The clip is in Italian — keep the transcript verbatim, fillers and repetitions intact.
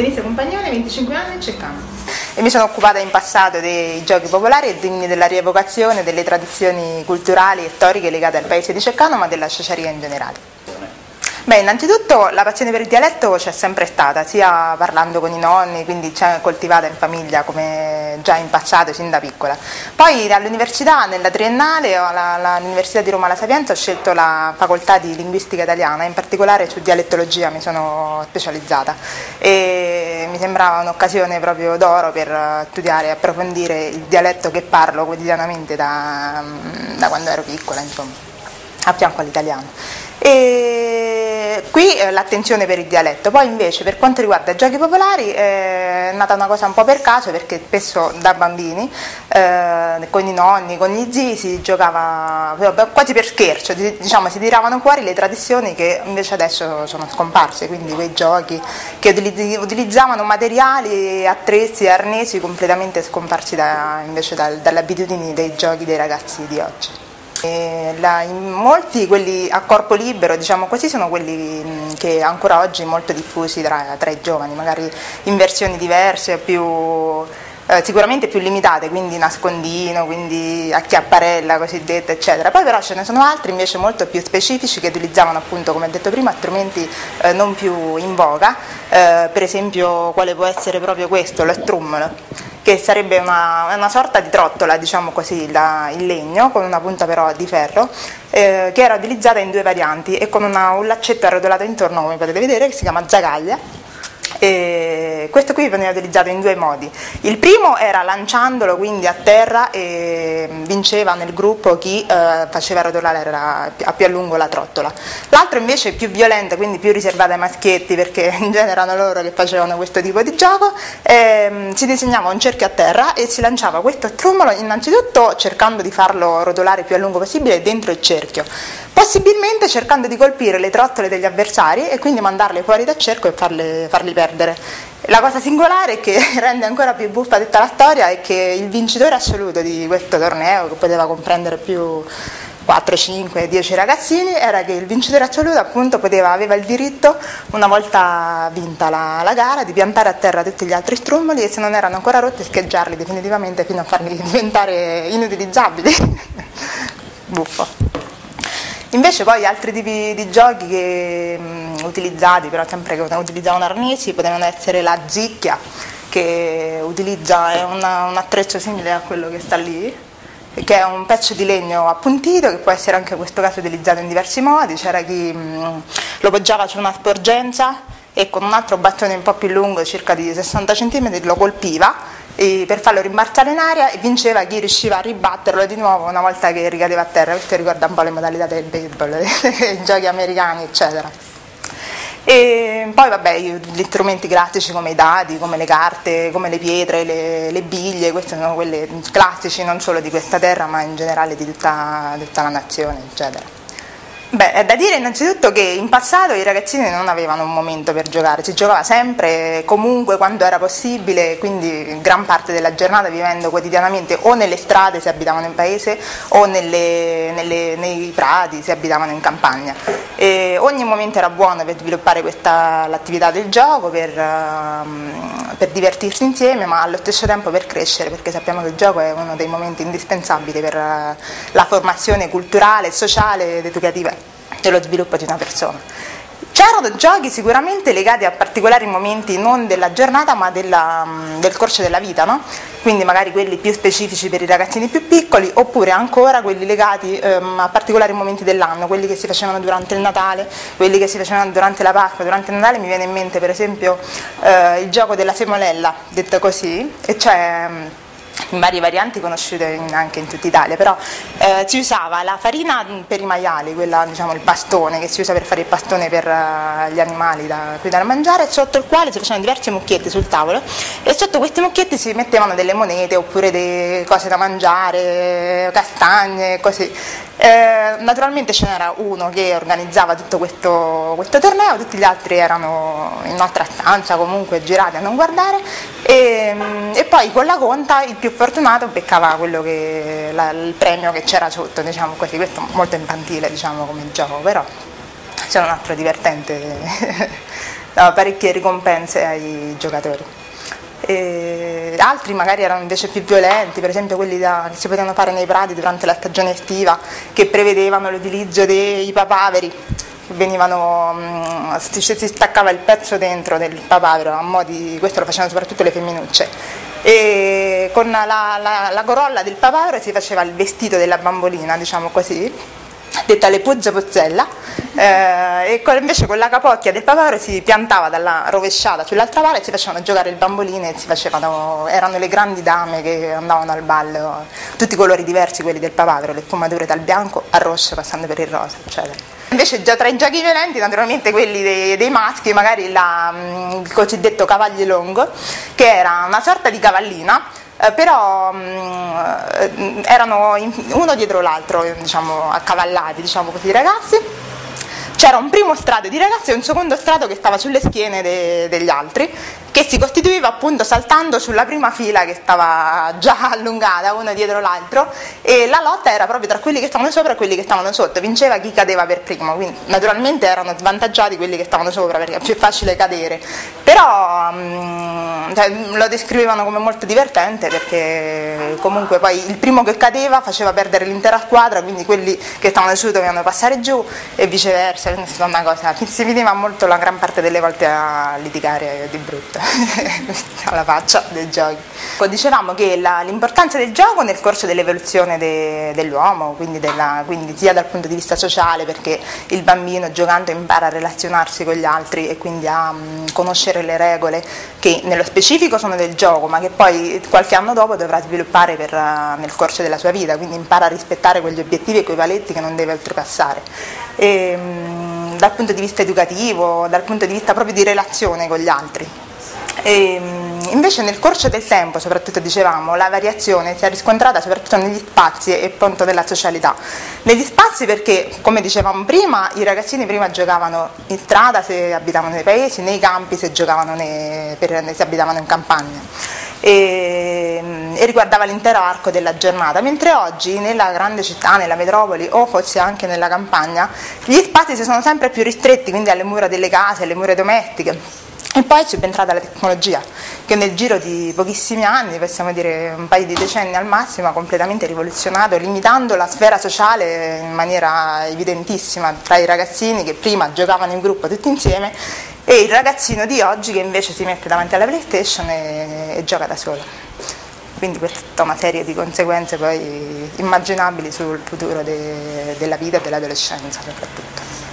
Denise Compagnone, venticinque anni, Ceccano. E mi sono occupata in passato dei giochi popolari e quindi della rievocazione delle tradizioni culturali e storiche legate al paese di Ceccano, ma della ciociaria in generale. Beh, innanzitutto la passione per il dialetto c'è sempre stata, sia parlando con i nonni, quindi c'è coltivata in famiglia come già in passato, sin da piccola. Poi all'università, nella triennale, all'Università di Roma La Sapienza, ho scelto la facoltà di linguistica italiana, in particolare su dialettologia mi sono specializzata e mi sembrava un'occasione proprio d'oro per studiare e approfondire il dialetto che parlo quotidianamente da, da quando ero piccola, insomma, a fianco all'italiano. E qui eh, l'attenzione per il dialetto. Poi invece per quanto riguarda i giochi popolari è nata una cosa un po' per caso, perché spesso da bambini eh, con i nonni, con gli zii si giocava quasi per scherzo, diciamo, si tiravano fuori le tradizioni che invece adesso sono scomparse, quindi quei giochi che utilizzavano materiali, attrezzi e arnesi completamente scomparsi da, invece dal, dalle abitudini dei giochi dei ragazzi di oggi. E la, in molti quelli a corpo libero, diciamo così, sono quelli mh, che ancora oggi molto diffusi tra, tra i giovani, magari in versioni diverse, più, eh, sicuramente più limitate, quindi nascondino, quindi acchiapparella cosiddetta, eccetera. Poi però ce ne sono altri invece molto più specifici che utilizzavano, appunto, come ho detto prima, strumenti eh, non più in voga, eh, per esempio quale può essere proprio questo, lo strummolo, che sarebbe una, una sorta di trottola, diciamo così, da, in legno, con una punta però di ferro, eh, che era utilizzata in due varianti e con una, un laccetto arrotolato intorno, come potete vedere, che si chiama zagaglia. E questo qui veniva utilizzato in due modi. Il primo era lanciandolo quindi a terra e vinceva nel gruppo chi eh, faceva rotolare a più a lungo la trottola. L'altro invece è più violento, quindi più riservato ai maschietti, perché in genere erano loro che facevano questo tipo di gioco. E, si disegnava un cerchio a terra e si lanciava questo strummolo innanzitutto cercando di farlo rotolare più a lungo possibile dentro il cerchio, possibilmente cercando di colpire le trottole degli avversari e quindi mandarle fuori dal cerchio e farle, farli perdere. La cosa singolare, che rende ancora più buffa tutta la storia, è che il vincitore assoluto di questo torneo, che poteva comprendere più quattro, cinque, dieci ragazzini, era che il vincitore assoluto appunto poteva, aveva il diritto, una volta vinta la, la gara, di piantare a terra tutti gli altri strummoli e, se non erano ancora rotti, scheggiarli definitivamente fino a farli diventare inutilizzabili. Buffo. Invece poi altri tipi di giochi che, mh, utilizzati, però sempre che utilizzavano arnesi, potevano essere la zicchia, che utilizza è una, un attrezzo simile a quello che sta lì, che è un pezzo di legno appuntito, che può essere anche in questo caso utilizzato in diversi modi. C'era chi mh, lo poggiava su una sporgenza e con un altro bastone un po' più lungo, circa di sessanta centimetri, lo colpiva e per farlo rimbalzare in aria, e vinceva chi riusciva a ribatterlo di nuovo una volta che ricadeva a terra. Questo ricorda un po' le modalità del baseball, dei giochi americani, eccetera. E poi vabbè, gli strumenti classici come i dadi, come le carte, come le pietre, le, le biglie, questi sono quelli classici non solo di questa terra ma in generale di tutta, di tutta la nazione, eccetera. Beh, è da dire innanzitutto che in passato i ragazzini non avevano un momento per giocare, si giocava sempre, comunque, quando era possibile, quindi gran parte della giornata vivendo quotidianamente o nelle strade se abitavano in paese o nelle, nelle, nei prati se abitavano in campagna. E ogni momento era buono per sviluppare questa, l'attività del gioco, per, uh, per divertirsi insieme, ma allo stesso tempo per crescere, perché sappiamo che il gioco è uno dei momenti indispensabili per uh, la formazione culturale, sociale ed educativa dello sviluppo di una persona. C'erano giochi sicuramente legati a particolari momenti non della giornata ma della, del corso della vita, no? Quindi magari quelli più specifici per i ragazzini più piccoli, oppure ancora quelli legati ehm, a particolari momenti dell'anno, quelli che si facevano durante il Natale, quelli che si facevano durante la Pasqua. Durante il Natale mi viene in mente per esempio eh, il gioco della semolella, detto così, e cioè in varie varianti conosciute in, anche in tutta Italia, però eh, si usava la farina per i maiali, quella, diciamo, il bastone che si usa per fare il bastone per uh, gli animali da, da mangiare, sotto il quale si facevano diversi mucchietti sul tavolo e sotto questi mucchietti si mettevano delle monete oppure delle cose da mangiare, castagne, così. Eh, naturalmente ce n'era uno che organizzava tutto questo, questo torneo, tutti gli altri erano in un'altra stanza comunque girati a non guardare e, e poi con la conta il più fortunato beccava quello che, la, il premio che c'era sotto, diciamo così. Questo molto infantile, diciamo, come gioco, però c'è un altro divertente dava parecchie ricompense ai giocatori. E altri magari erano invece più violenti, per esempio quelli da, che si potevano fare nei prati durante la stagione estiva, che prevedevano l'utilizzo dei papaveri, che venivano, mh, si staccava il pezzo dentro del papavero, a mo' di, questo lo facevano soprattutto le femminucce, e con la, la, la corolla del papavero si faceva il vestito della bambolina, diciamo così, detta le puzza pozzella, eh, e con, invece con la capocchia del papavero si piantava dalla rovesciata sull'altra pala e si facevano giocare il bambolino e si facevano, erano le grandi dame che andavano al ballo, tutti i colori diversi quelli del papavero, le sfumature dal bianco al rosso passando per il rosa, eccetera. Invece già tra i giochi violenti, naturalmente quelli dei, dei maschi, magari la, il cosiddetto cavaglio longo, che era una sorta di cavallina, eh, però mh, erano in, uno dietro l'altro, diciamo, accavallati, diciamo così, i ragazzi. C'era un primo strato di ragazzi e un secondo strato che stava sulle schiene de, degli altri, che si costituiva appunto saltando sulla prima fila che stava già allungata uno dietro l'altro, e la lotta era proprio tra quelli che stavano sopra e quelli che stavano sotto, vinceva chi cadeva per primo, quindi naturalmente erano svantaggiati quelli che stavano sopra perché è più facile cadere, però mh, cioè, lo descrivevano come molto divertente perché comunque poi il primo che cadeva faceva perdere l'intera squadra, quindi quelli che stavano su dovevano passare giù e viceversa, una cosa, si finiva molto la gran parte delle volte a litigare di brutto alla faccia dei giochi. Dicevamo che l'importanza del gioco nel corso dell'evoluzione de, dell'uomo, quindi, della, quindi sia dal punto di vista sociale, perché il bambino giocando impara a relazionarsi con gli altri e quindi a um, conoscere le regole che nello specifico sono del gioco, ma che poi qualche anno dopo dovrà sviluppare per, uh, nel corso della sua vita, quindi impara a rispettare quegli obiettivi e quei paletti che non deve oltrepassare. E, um, dal punto di vista educativo, dal punto di vista proprio di relazione con gli altri. E invece nel corso del tempo, soprattutto dicevamo, la variazione si è riscontrata soprattutto negli spazi e appunto nella socialità. Negli spazi perché, come dicevamo prima, i ragazzini prima giocavano in strada se abitavano nei paesi, nei campi se, giocavano nei, per, se abitavano in campagna. E, e riguardava l'intero arco della giornata, mentre oggi nella grande città, nella metropoli o forse anche nella campagna, gli spazi si sono sempre più ristretti, quindi alle mura delle case, alle mura domestiche. E poi è subentrata la tecnologia, che nel giro di pochissimi anni, possiamo dire un paio di decenni al massimo, ha completamente rivoluzionato, limitando la sfera sociale in maniera evidentissima tra i ragazzini che prima giocavano in gruppo tutti insieme e il ragazzino di oggi che invece si mette davanti alla PlayStation e, e gioca da solo. Quindi questa è tutta una serie di conseguenze poi immaginabili sul futuro de, della vita e dell'adolescenza soprattutto.